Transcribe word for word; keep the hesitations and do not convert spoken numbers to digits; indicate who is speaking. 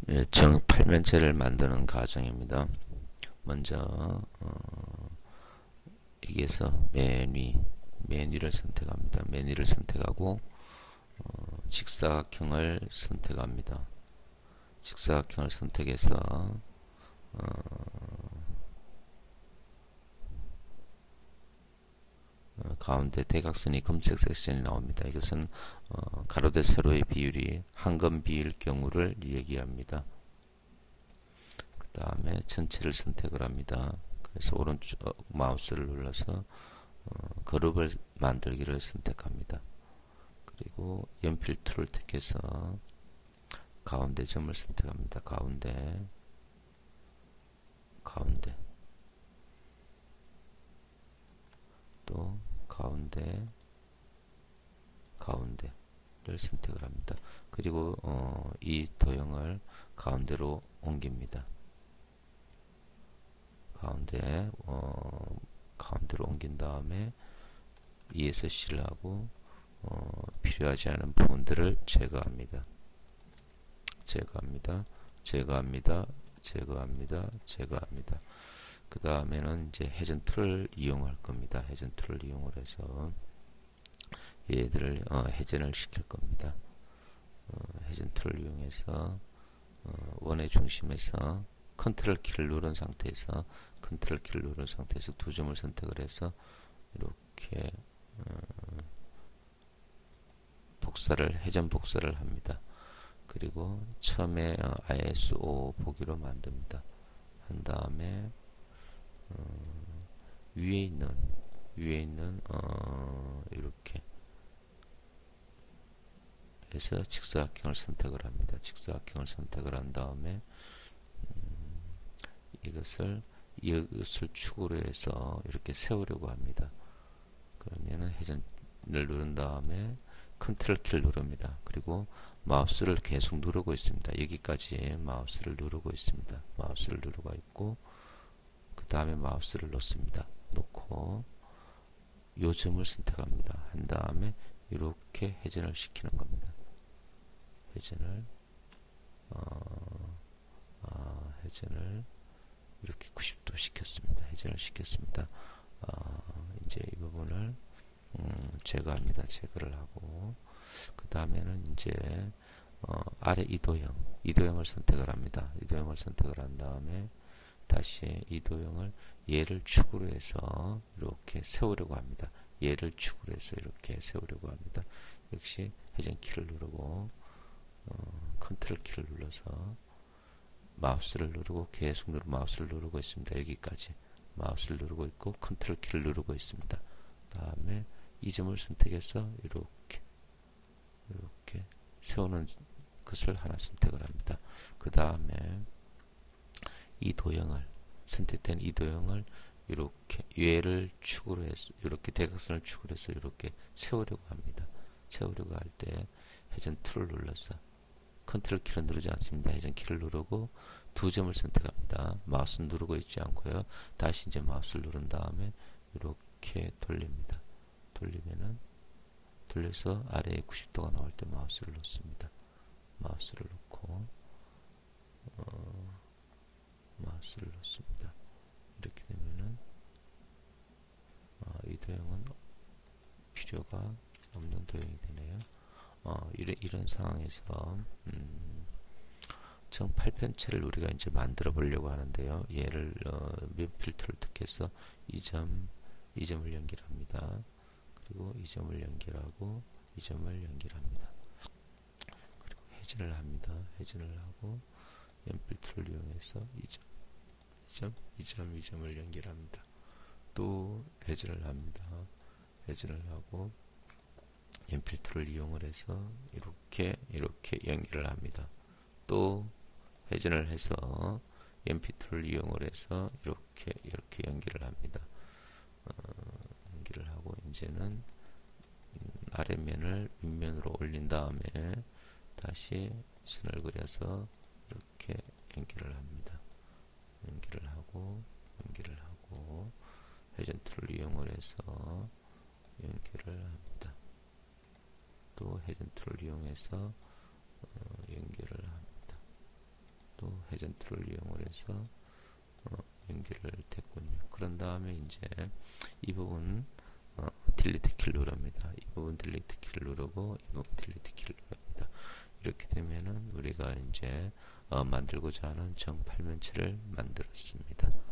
Speaker 1: 예, 정팔면체를 만드는 과정입니다. 먼저 어, 여기에서 맨 위, 맨 위를 선택합니다. 맨 위를 선택하고 어, 직사각형을 선택합니다. 직사각형을 선택해서 어, 어, 가운데 대각선이 검색 섹션이 나옵니다. 이것은 어, 가로 대 세로의 비율이 한금 비일 경우를 얘기합니다. 그 다음에 전체를 선택을 합니다. 그래서 오른쪽 어, 마우스를 눌러서 어, 그룹을 만들기를 선택합니다. 그리고 연필 툴을 택해서 가운데 점을 선택합니다. 가운데 가운데 또 가운데 가운데를 선택을 합니다. 그리고 어, 이 도형을 가운데로 옮깁니다. 가운데 어, 가운데로 옮긴 다음에 이에서 C를 하고 어, 필요하지 않은 부분들을 제거합니다. 제거합니다. 제거합니다. 제거합니다. 제거합니다. 그 다음에는 이제 회전 툴을 이용할 겁니다. 회전 툴을 이용을 해서 얘들을 어, 회전을 시킬 겁니다. 어, 회전 툴을 이용해서 어, 원의 중심에서 컨트롤 키를 누른 상태에서 컨트롤 키를 누른 상태에서 두 점을 선택을 해서 이렇게 어, 복사를 회전 복사를 합니다. 그리고 처음에 아이에스오 보기로 만듭니다. 한 다음에 어, 위에 있는 위에 있는 어, 이렇게 해서 직사각형을 선택을 합니다. 직사각형을 선택을 한 다음에 음, 이것을 이것을 축으로 해서 이렇게 세우려고 합니다. 그러면은 회전을 누른 다음에 컨트롤 키를 누릅니다. 그리고 마우스를 계속 누르고 있습니다. 여기까지 마우스를 누르고 있습니다. 마우스를 누르고 있고 그 다음에 마우스를 놓습니다. 놓고 요 점을 선택합니다. 한 다음에 이렇게 회전을 시키는 겁니다. 회전을 어, 아, 회전을 이렇게 구십 도 시켰습니다. 회전을 시켰습니다. 어, 이제 이 부분을 음, 제거합니다. 제거를 하고 그 다음에는 이제 어, 아래 이도형 이도형을 선택을 합니다. 이도형을 선택을 한 다음에 다시 이도형을 얘를 축으로 해서 이렇게 세우려고 합니다. 얘를 축으로 해서 이렇게 세우려고 합니다. 역시 회전 키를 누르고 어, 컨트롤 키를 눌러서 마우스를 누르고 계속 누르 마우스를 누르고 있습니다. 여기까지 마우스를 누르고 있고 컨트롤 키를 누르고 있습니다. 다음에 이 점을 선택해서 이렇게 이렇게 세우는 것을 하나 선택을 합니다. 그 다음에 이 도형을 선택된 이 도형을 이렇게 얘를 축으로 해서 이렇게 대각선을 축으로 해서 이렇게 세우려고 합니다. 세우려고 할 때 회전 툴을 눌러서 컨트롤 키를 누르지 않습니다. 회전 키를 누르고 두 점을 선택합니다. 마우스 누르고 있지 않고요. 다시 이제 마우스를 누른 다음에 이렇게 돌립니다. 돌리면은 돌려서 아래에 구십 도가 나올 때 마우스를 놓습니다. 마우스를 놓고 어, 마우스를 놓습니다. 이렇게 되면은 어, 이 도형은 필요가 없는 도형이 되네요. 어, 이런, 이런 상황에서 음, 정팔편체를 우리가 이제 만들어 보려고 하는데요. 얘를 어, 연필 툴을 택해서 이 점, 이 점을 연결합니다. 그리고 이 점을 연결하고 이 점을 연결합니다. 그리고 회전을 합니다. 회전을 하고 연필 툴을 이용해서 이 점, 이 점, 이 점, 이 점을 연결합니다. 또 회전을 합니다. 회전을 하고 연필 툴을 이용을 해서 이렇게 이렇게 연결을 합니다. 또 회전을 해서 연필 툴을 이용을 해서 이렇게 이렇게 연결을 합니다. 어, 연결을 하고 이제는 음, 아래면을 윗면으로 올린 다음에 다시 선을 그려서 이렇게 연결을 합니다. 연결을 하고 연결을 하고 회전 툴을 이용을 해서 연결을 합니다. 또 회전 툴을 이용해서 어, 연결을 합니다. 에이전트를 이용을 해서 어, 연결을 됐군요. 그런 다음에 이제 이 부분 어, 딜리트 키를 누릅니다. 이 부분 딜리트 키를 누르고 이 부분 딜리트 키를 누릅니다. 이렇게 되면은 우리가 이제 어, 만들고자 하는 정팔면체를 만들었습니다.